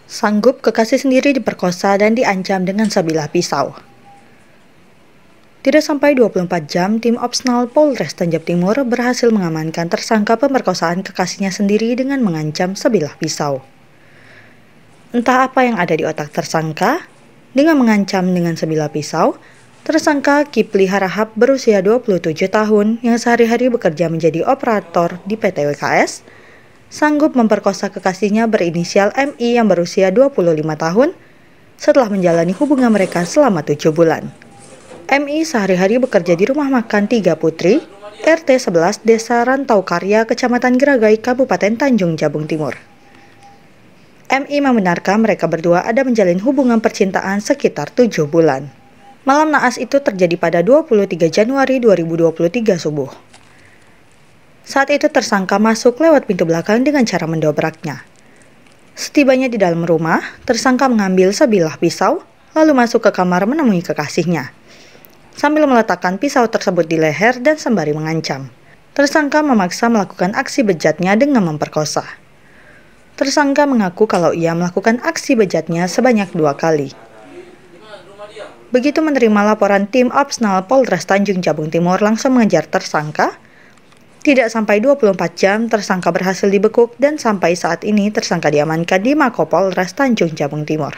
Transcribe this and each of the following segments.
Sanggup kekasih sendiri diperkosa dan diancam dengan sebilah pisau. Tidak sampai 24 jam, tim Opsnal Polres Tanjab Timur berhasil mengamankan tersangka pemerkosaan kekasihnya sendiri dengan mengancam sebilah pisau. Entah apa yang ada di otak tersangka, dengan mengancam dengan sebilah pisau, tersangka Kipli Harahap berusia 27 tahun yang sehari-hari bekerja menjadi operator di PT WKS, sanggup memperkosa kekasihnya berinisial MI yang berusia 25 tahun setelah menjalani hubungan mereka selama 7 bulan. MI sehari-hari bekerja di rumah makan Tiga Putri, RT 11 Desa Rantau Karya, Kecamatan Geragai, Kabupaten Tanjung Jabung Timur. MI membenarkan mereka berdua ada menjalin hubungan percintaan sekitar 7 bulan. Malam naas itu terjadi pada 23 Januari 2023 subuh. Saat itu tersangka masuk lewat pintu belakang dengan cara mendobraknya. Setibanya di dalam rumah, tersangka mengambil sebilah pisau, lalu masuk ke kamar menemui kekasihnya. Sambil meletakkan pisau tersebut di leher dan sembari mengancam, tersangka memaksa melakukan aksi bejatnya dengan memperkosa. Tersangka mengaku kalau ia melakukan aksi bejatnya sebanyak 2 kali. Begitu menerima laporan tim Opsnal Polres Tanjung Jabung Timur langsung mengejar tersangka. Tidak sampai 24 jam, tersangka berhasil dibekuk dan sampai saat ini tersangka diamankan di Mako Polres Tanjung Jabung Timur.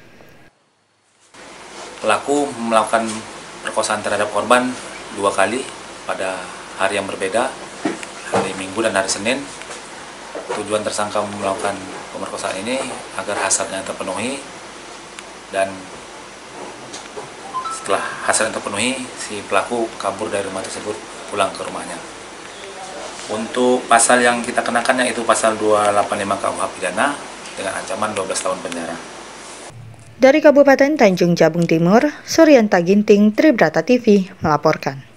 Pelaku melakukan perkosaan terhadap korban 2 kali pada hari yang berbeda, hari Minggu dan hari Senin. Tujuan tersangka melakukan pemerkosaan ini agar hasratnya terpenuhi, dan setelah hasratnya terpenuhi, si pelaku kabur dari rumah tersebut pulang ke rumahnya. Untuk pasal yang kita kenakan yaitu pasal 285 KUH pidana dengan ancaman 12 tahun penjara. Dari Kabupaten Tanjung Jabung Timur, Suryanta Ginting, Tribrata TV melaporkan.